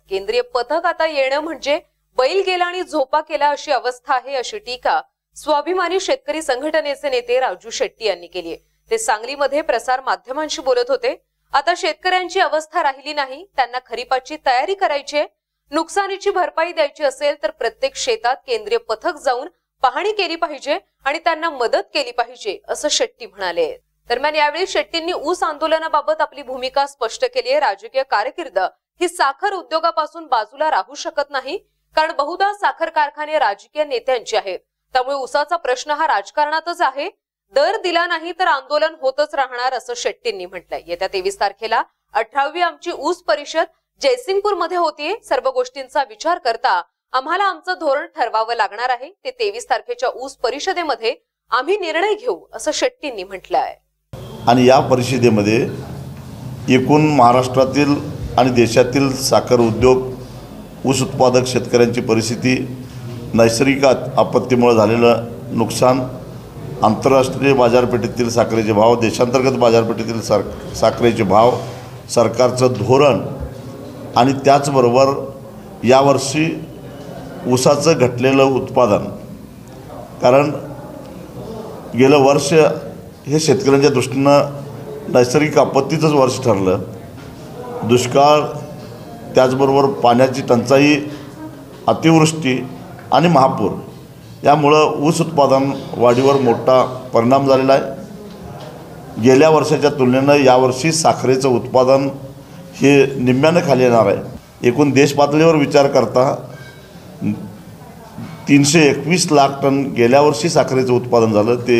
केंद्रीय पथक आता येणं म्हणजे बैल गेला आणि झोपा केला अशी अवस्था आहे, अशी टीका स्वाभिमानी शेतकरी संघटनेचे नेते राजू शेट्टी यांनी केली आहे। ते सांगलीमध्ये प्रसार माध्यमांशी बोलत होते। आता शेतकऱ्यांची अवस्था राहिली नाही, त्यांना खरीपाची तयारी करायची आहे। नुकसानीची भरपाई द्यायची असेल तर प्रत्येक शेतात केंद्रीय पथक जाऊन पाहणी केली पाहिजे आणि त्यांना मदत केली पाहिजे, असं शेट्टी म्हणाले। दरम्यान यावेळी शेट्टींनी ऊस आंदोलनाबाबत आपली भूमिका स्पष्ट केली आहे। राजकीय कारकीर्द ही साखर उद्योगापासून बाजूला राहू शकत नाही, कारण बहुधा साखर कारखाने राजकीय नेत्यांचे आहेत। त्यामुळे ऊसाचा प्रश्न हा राजकारणातच आहे। दर दिला नाही तर आंदोलन होतच राहणार, असं शेट्टींनी म्हटलंय। येत्या 23 तारखेला 18वी आमची ऊस परिषद जयसिंगपूर मध्ये होतीये। सर्व गोष्टींचा विचार करता आम्हाला आमचं धोरण ठरवावं लागणार आहे। ते 23 तारखेच्या ऊस परिषदेमध्ये आम्ही निर्णय घेऊ, असं शेट्टींनी म्हटलंय। आणि या परिषदेमध्ये एकूण महाराष्ट्रातील आणि देशातील साखर उद्योग, ऊस उत्पादक शेतकऱ्यांची परिस्थिती, नैसर्गिक आपत्तीमुळे झालेलं नुकसान, आंतरराष्ट्रीय बाजारपेठेतील साखरेचे भाव, देशांतर्गत बाजारपेठेतील साखरेचे भाव, सरकारचं धोरण आणि त्याचबरोबर यावर्षी ऊसाचं घटलेलं उत्पादन, कारण गेलं वर्ष हे शेतकऱ्यांच्या दृष्टीनं नैसर्गिक आपत्तीचंच वर्ष ठरलं। दुष्काळ, त्याचबरोबर पाण्याची टंचाई, अतिवृष्टी आणि महापूर यामुळं ऊस उत्पादन वाढीवर मोठा परिणाम झालेला आहे। गेल्या वर्षाच्या तुलनेनं यावर्षी साखरेचं उत्पादन हे निम्म्यानं खाली येणार आहे। एकूण देश पातळीवर विचार करता 321 लाख टन गेल्या वर्षी साखरेचं उत्पादन झालं, ते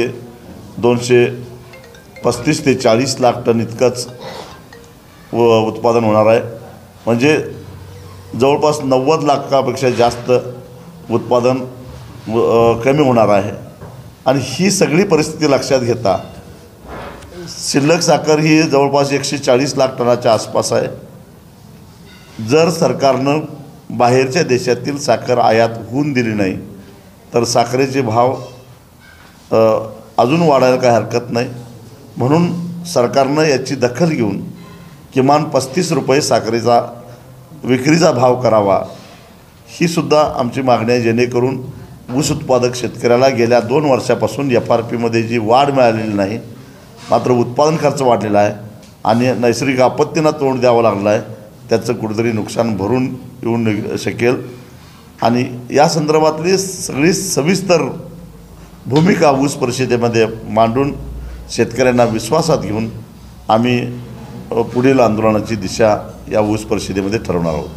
235 ते 40 लाख टन इतकंच उत्पादन होणार आहे। म्हणजे जवळपास 90 लाखापेक्षा जास्त उत्पादन कमी होणार आहे। आणि ही सगळी परिस्थिती लक्षात घेता शिल्लक साखर ही जवळपास 140 लाख टनाच्या आसपास आहे। जर सरकारनं बाहेरच्या देशातील साखर आयात होऊन दिली नाही तर साखरेचे भाव अजून वाढायला काही हरकत नाही। म्हणून सरकारनं याची दखल घेऊन किमान 35 रुपये साखरेचा विक्रीचा भाव करावा, ही सुद्धा आमची मागणी आहे। जेणेकरून ऊस उत्पादक शेतकऱ्याला गेल्या 2 वर्षापासून FRP जी वाढ मिळालेली नाही, मात्र उत्पादन खर्च वाढलेला आहे आणि नैसर्गिक आपत्तींना तोंड द्यावं लागलं आहे, त्याचं कुठेतरी नुकसान भरून येऊन शकेल। आणि या संदर्भातली सगळी सविस्तर भूमिका ऊस परिषदेमध्ये मांडून शेतकऱ्यांना विश्वासात घेऊन आम्ही पुढील आंदोलनाची दिशा या ऊस परिषदेमध्ये ठरवणार आहोत।